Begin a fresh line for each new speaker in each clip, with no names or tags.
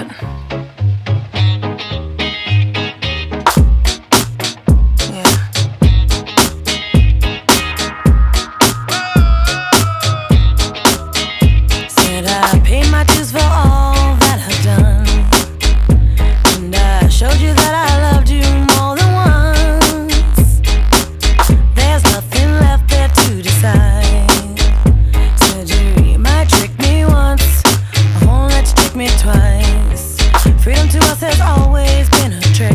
Said I paid my dues for all that I've done, and I showed you that I loved you more than once. There's nothing left there to decide. Said you might trick me once, I won't let you trick me twice. Freedom to us has always been a trick.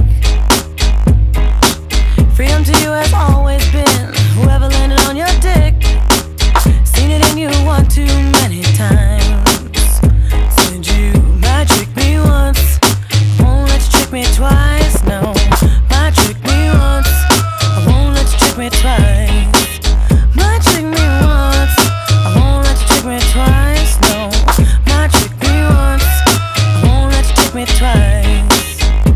Freedom to you has always been whoever landed on your dick. Seen it in you one too many times. Said you might trick me once, I won't let you trick me twice. No, might trick me once, I won't let you trick me twice. Might trick me once, I won't let you trick me twice. No, might trick me once, I won't let you trick me twice.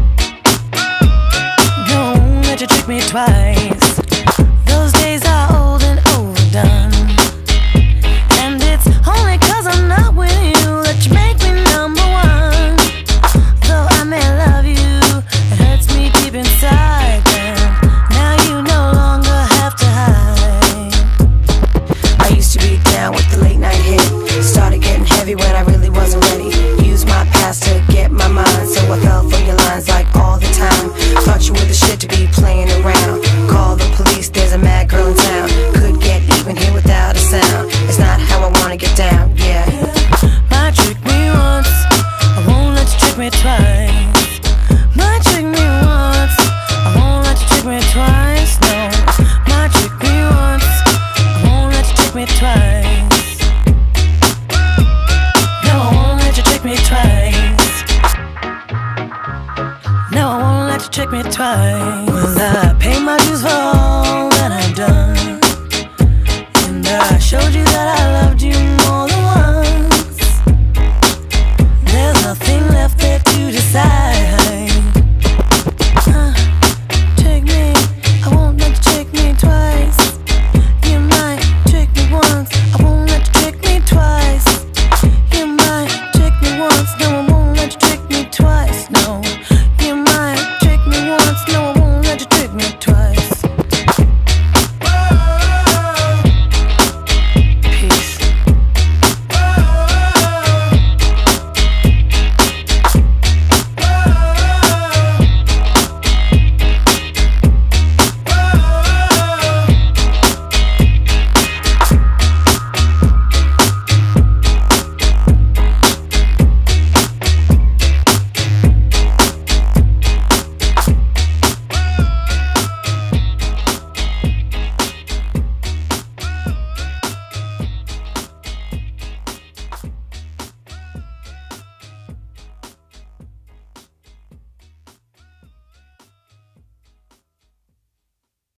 No, won't let you trick me twice. Those days are old and overdone, and it's only 'cause I'm not with you that you make me number one. Though I may love you, it hurts me deep inside. Now you no longer have to hide.
I used to be down with the late night hit. Started getting heavy when I really wasn't ready. Used my past to get my mind, so I fell for your lines like all the time. Thought you were the shit to be playing around. Call the police, there's a mad girl in town. Could get even here without a sound. It's not how I wanna get down, yeah.
Might trick me once, I won't let you trick me twice. Might trick me once, I won't let you trick me twice. No, might trick me once, I won't let you trick me twice. No, I won't let you trick me twice. No, I won't let you trick me twice. Well, I pay my dues for all that I've done, and I showed you that I